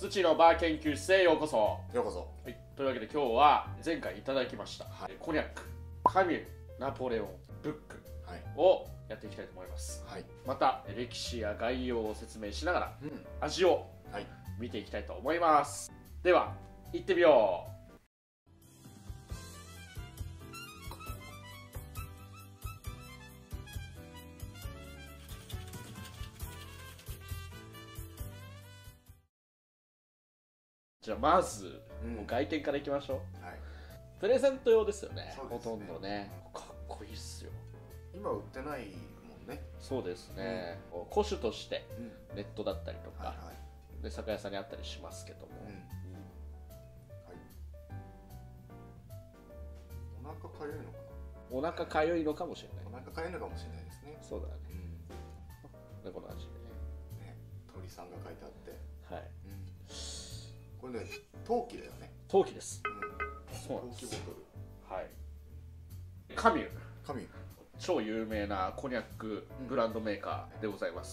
土のバー研究室へようこそ。 ようこそ。 はい、というわけで今日は前回いただきました、 はい、 コニャック、カミュー、ナポレオン、ブックをやっていきたいと思います。はい、また歴史や概要を説明しながら、味を見ていきたいと思います。では行ってみよう。じゃあまず、もう外見からいきましょう。はい、プレゼント用ですよね。ほとんどね。かっこいいっすよ。 今売ってないもんね。 そうですね。古酒としてネットだったりとかで酒屋さんにあったりしますけども。 お腹かゆいのかな。 お腹かゆいのかもしれない。 お腹かゆいのかもしれないですね。 そうだね。この味でね。鳥さんが書いてあって。 はい。 これね、陶器だよね。 陶器です。 そうなんです。陶器ボトル。はい。カミュー。 カミュー。 超有名なコニャックブランドメーカーでございます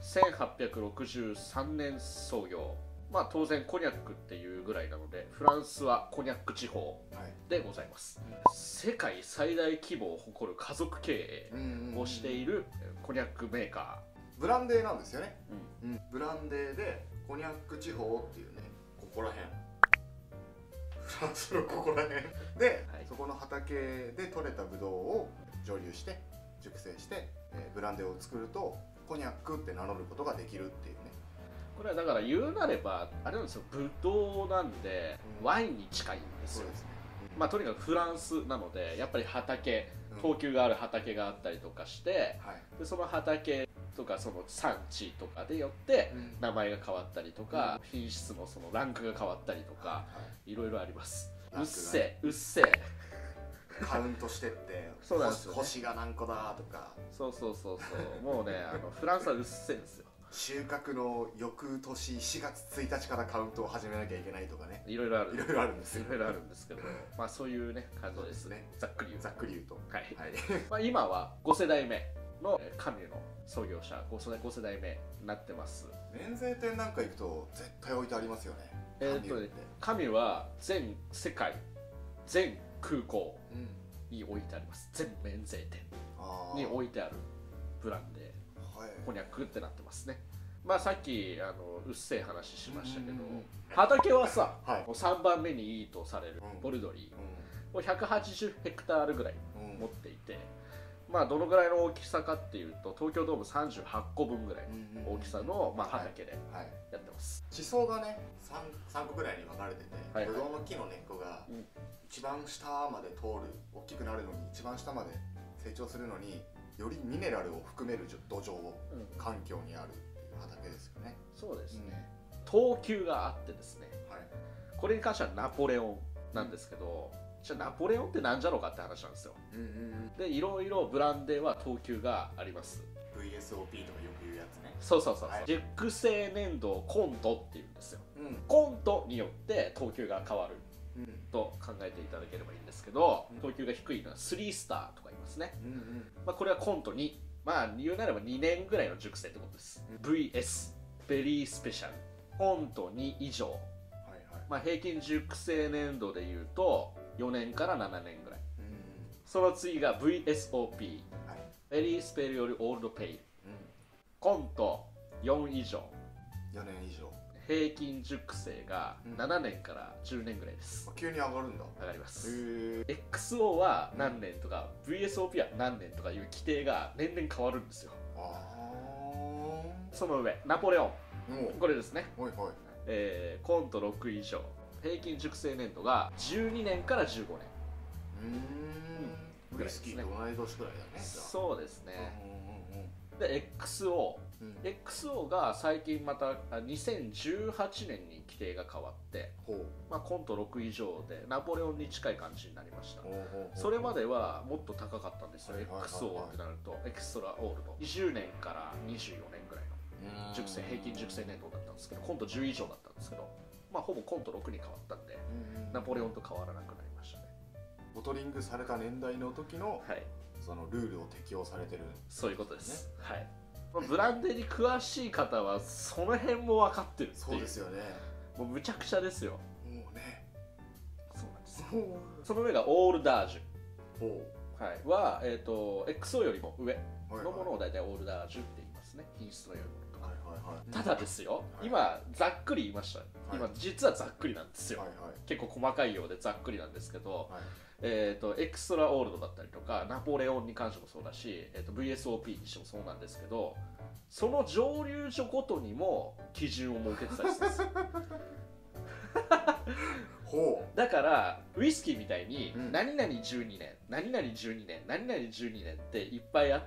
。1863年創業。まあ当然コニャックっていうぐらいなので、フランスはコニャック地方でございます。世界最大規模を誇る家族経営をしているコニャックメーカー。ブランデーなんですよね。ブランデーでコニャック地方っていうね。ここら辺フランスのここら辺で、そこの畑で採れたブドウを蒸留して熟成して、ブランデーを作るとコニャックって名乗ることができるっていうね。これはだから言うなればあれなんですよ、ブドウなんで、ワインに近いんですよ。そうですね。まあとにかくフランスなのでやっぱり畑、等級がある畑があったりとかして、でその畑とかその産地とかでよって名前が変わったりとか、品質のそのランクが変わったりとか、いろいろあります。うっせうっせカウントしてってそうなんですよ、ね、 星が何個だとか、 そうもうねフランスはうっせですよ。 収穫の翌年4月1日からカウントを始めなきゃいけないとかね、 いろいろあるんですけど、まあそういうね感じですね。ざっくり言うと、はい、まあ今は5世代目のカミューの創業者5世代目になってます。 免税店なんか行くと絶対置いてありますよね。 カミューは全世界全空港に置いてあります。全免税店に置いてあるブランデーコニャックってなってますね。まあさっきうっせえ話しましたけど、畑はさ、3番目にいいとされるボルドリーを180ヘクタールぐらい持っていて、まあどのぐらいの大きさかっていうと東京ドーム38個分ぐらいの大きさの畑でやってます。 地層がね 3個ぐらいに分かれてて、ブドウの木の根っこが一番下まで通る、大きくなるのに一番下まで成長するのによりミネラルを含める土壌環境にある畑ですよね。 そうですね。等級があってですね、これに関してはナポレオンなんですけど、じゃあナポレオンってなんじゃろうかって話なんですよ。でいろいろブランデーは等級があります。 VSOP とかよく言うやつね。 そう熟成粘土コントっていうんですよ。コントによって等級が変わると考えていただければいいんですけど、等級が低いのは3スターとか言いますね。まあこれはコント2、まあ言うなれば2年ぐらいの熟成ってことです。 VS ベリースペシャルコント2以上、まあ平均熟成粘土でいうと4年から7年ぐらい。その次が VSOP ベリースペリオルオールドペイル、コント4以上、 4年以上、 平均熟成が7年から10年ぐらいです。 急に上がるんだ。 上がります。XO は何年とか VSOP は何年とかいう規定が年々変わるんですよ。その上ナポレオン、これですね。コント6以上、平均熟成年度が12年から15年ウイスキーと同い年くらいだね。 そうですね。で XO が最近また2018年に規定が変わって、まあ、コント6以上でナポレオンに近い感じになりました。それまではもっと高かったんですよ。 XO ってなるとエクストラオールド20年から24年ぐらいの平均熟成年度だったんですけど、コント10以上だったんですけど、まあほぼコント6に変わったんで、ナポレオンと変わらなくなりましたね。 ボトリングされた年代の時のそのルールを適用されてる、 そういうことです。はい。ブランデーに詳しい方はその辺も分かってるっていう。 そうですよね。 もうむちゃくちゃですよ。 もうね、 そうなんですよ。その上がオールダージュ、はい、は、XO よりも上のものを大体オールダージュって言いますね。品質の良いものとか。ただですよ、今ざっくり言いました。今実はざっくりなんですよ。結構細かいようでざっくりなんですけど、エクストラオールドだったりとかナポレオンに関してもそうだし、VSOP にしてもそうなんですけど、その蒸留所ごとにも基準を設けてたりするんですよ。だからウイスキーみたいに何々12年、何々12年、何々12年っていっぱいあって、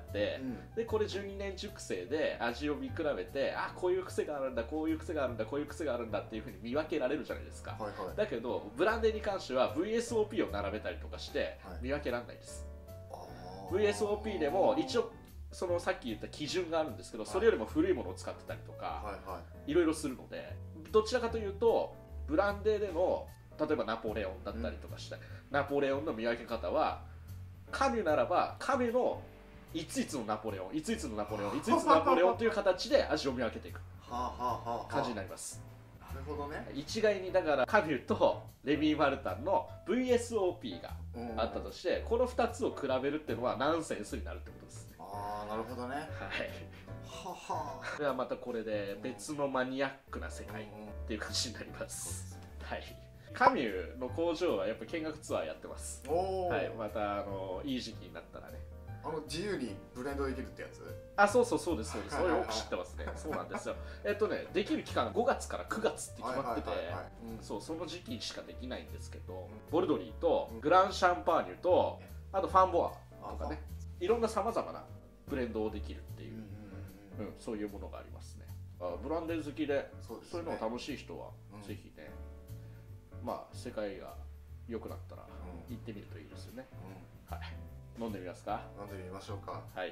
でこれ12年熟成で味を見比べて、あ、こういう癖があるんだ、こういう癖があるんだ、こういう癖があるんだっていうふうに見分けられるじゃないですか。だけどブランデーに関しては VSOP を並べたりとかして見分けられないです。VSOP でも一応そのさっき言った基準があるんですけど、それよりも古いものを使ってたりとかいろいろするので、どちらかというとブランデーでの例えばナポレオンだったりとかして、ナポレオンの見分け方はカミュならばカミュのいついつのナポレオン、いついつのナポレオン、いついつのナポレオンという形で味を見分けていく感じになります。 なるほどね。 一概にだからカミュとレミー・マルタンの VSOP があったとして、この2つを比べるっていうのはナンセンスになるってことですね。 ああ、なるほどね。はい。 ではまたこれで別のマニアックな世界っていう感じになります。はい。カミュの工場はやっぱ見学ツアーやってます。はい、またいい時期になったらね。 自由にブレンドできるってやつ？ あ、そうそうそうです、そうです。それよく知ってますね。そうなんですよ。できる期間が5月から9月って決まってて、そう、その時期しかできないんですけど、ボルドリーとグランシャンパーニュとあとファンボアとかね、いろんなさまざまなブレンドをできるっていう、そういうものがありますね。ブランデー好きでそういうのが楽しい人はぜひね、まあ世界が良くなったら行ってみるといいですよね。はい、飲んでみますか。 飲んでみましょうか。 はい。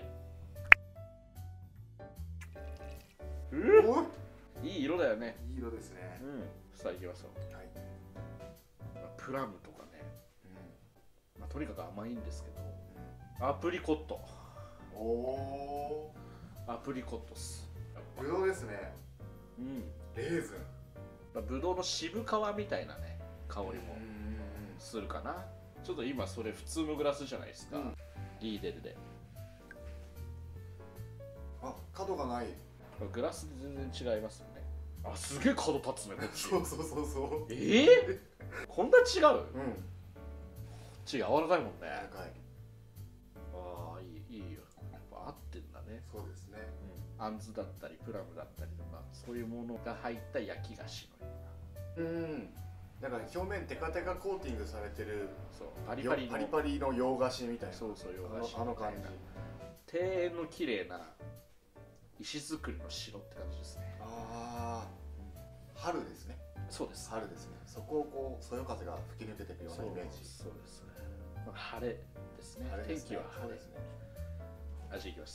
いい色だよね。 いい色ですね。 さあ行きましょう。はい。プラムとかね、まあとにかく甘いんですけど、アプリコット。おお。アプリコットっす。 ブドウですね。レーズン。 ブドウの渋皮みたいなね香りもするかな。ちょっと今それ普通のグラスじゃないですか、リーデルで。 あ、角がない。 グラスで全然違いますよね。あ、すげえ角立つねこっち。 そうそうそうそう。 こんな違う？こっち柔らかいもんね。柔らかい。ああ、いいよ。合ってんだね。 そうですね。 あんずだったりプラムだったりとか、そういうものが入った焼き菓子のような。 だから表面テカテカコーティングされてる、 そうパリパリの洋菓子みたいな。 そうそう、洋菓子。 あの感じ。 庭園の綺麗な石造りの城って感じですね。ああ、 春ですね。 そうです。 春ですね。そこをこうそよ風が吹き抜けていくようなイメージ。 そうですね。晴れですね。天気は晴れですね。味いきます。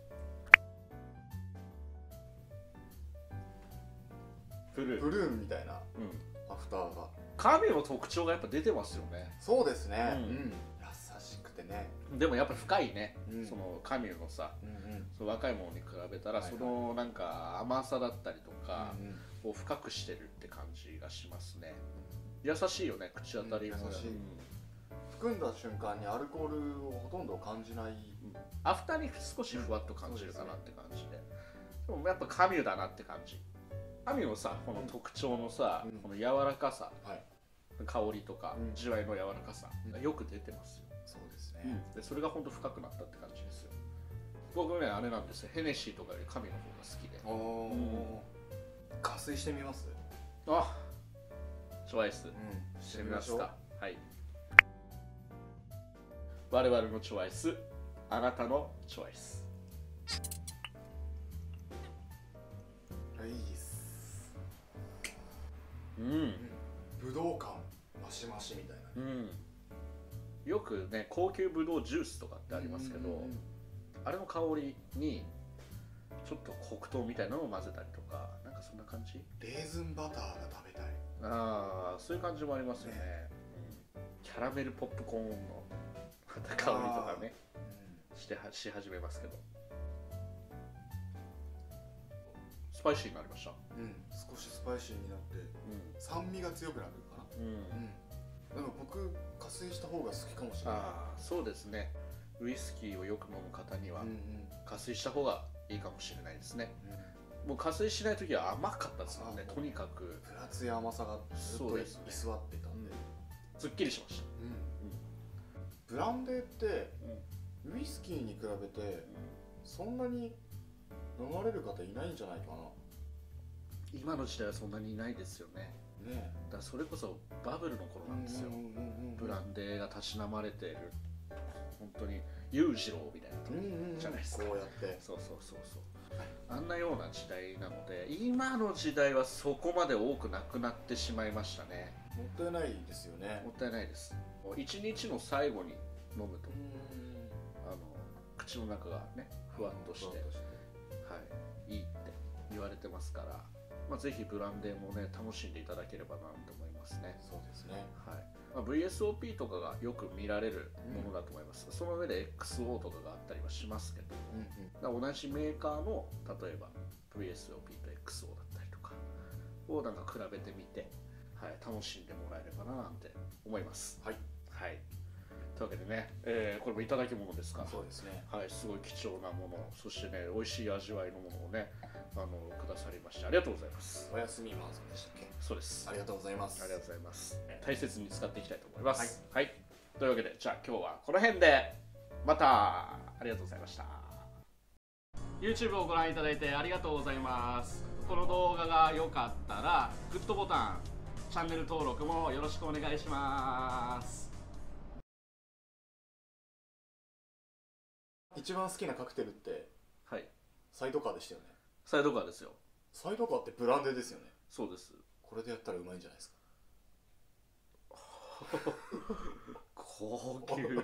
ブルーンみたいなアフターが。 カミの特徴がやっぱ出てますよね。 そうですね。優しくてね。 でもやっぱ深いね。そのカミのさ、若いものに比べたらそのなんか甘さだったりとかを深くしてるって感じがしますね。優しいよね、口当たりも。 含んだ瞬間にアルコールをほとんど感じない。 アフターに少しふわっと感じるかなって感じで。でもやっぱカミュだなって感じ。カミュのさ、この特徴のさ、この柔らかさ、香りとか味わいの柔らかさがよく出てますよ。 そうですね。 でそれが本当深くなったって感じですよ。僕ね、あれなんですよ。ヘネシーとかよりカミュの方が好きで。 加水してみます？ あ、チョアイスしてみますか。はい。我々のチョアイス、あなたのチョアイス。 いいっす。ぶどう感マシマシみたいな。 よくね、高級ぶどうジュースとかってありますけど、あれの香りにちょっと黒糖みたいなのを混ぜたりとか、なんかそんな感じ。 レーズンバターが食べたい。 ああ、そういう感じもありますよね。キャラメルポップコーンの香りとかね、し始めますけど、スパイシーになりました。 少しスパイシーになって、酸味が強くなるかな。でも僕加水した方が好きかもしれない。 そうですね。ウイスキーをよく飲む方には加水した方がいいかもしれないですね。もう加水しない時は甘かったですもんね。とにかく分厚い甘さがずっと居座ってたんで、 すっきりしました。 ブランデーってウイスキーに比べてそんなに飲まれる方いないんじゃないかな。 今の時代はそんなにいないですよね。だからそれこそバブルの頃なんですよ。ブランデーがたしなまれている、本当に裕次郎みたいな時じゃないですか。 こうやってそうあんなような時代なので、今の時代はそこまで多くなくなってしまいましたね。 もったいないですよね。 もったいないです。一日の最後に飲むと口の中がねふわっとして、いいって言われてますから、ぜひブランデーもね楽しんでいただければなと思いますね。 そうですね。 VSOP とかがよく見られるものだと思います。その上で XO とかがあったりはしますけど、同じメーカーの例えば VSOP と XO だったりとかをなんか比べてみて、楽しんでもらえればななんて思います。というわけでね、これもいただき物ですから、 そうですね。 すごい貴重なもの、そしてね美味しい味わいのものをねくださりましてありがとうございます。 おやすみマンさんでしたっけ。 そうです。 ありがとうございます。 ありがとうございます。大切に使っていきたいと思います。というわけでじゃあ今日はこの辺でまた。ありがとうございました。 YouTube をご覧いただいてありがとうございます。この動画が良かったらグッドボタン、チャンネル登録もよろしくお願いします。 一番好きなカクテルってサイドカーでしたよね。 サイドカーですよ。 サイドカーってブランデーですよね。 そうです。 これでやったらうまいんじゃないですか。 高級。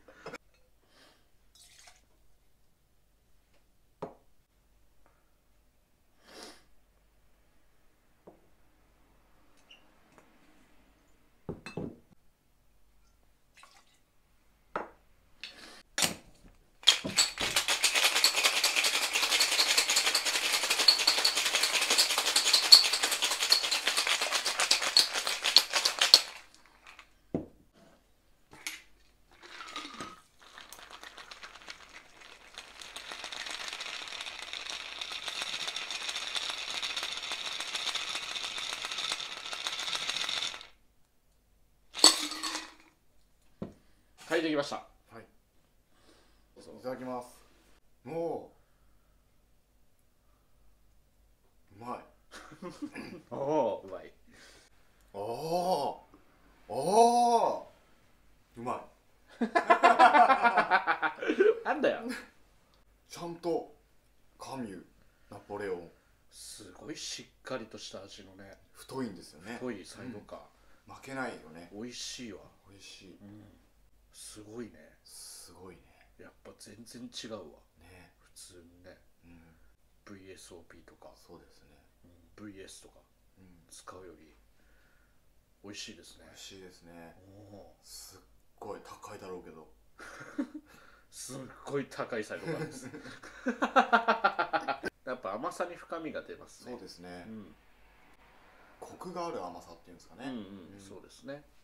できました。 いただきます。もううまい。 おお、うまい。 うまい。 なんだよ。 ちゃんとカミュ、ナポレオン、 すごいしっかりとした味のね。 太いんですよね。 太いサイドカー、負けないよね。 美味しいわ。 美味しい。 すごいね。 すごいね。 やっぱ全然違うわね。 普通にね。VSOP とか。 そうですね。 VS とか使うより美味しいですね。 美味しいですね。すっごい高いだろうけど。 すっごい高いサイドカーです。やっぱ甘さに深みが出ますね。 そうですね。コクがある甘さっていうんですかね。 そうですね。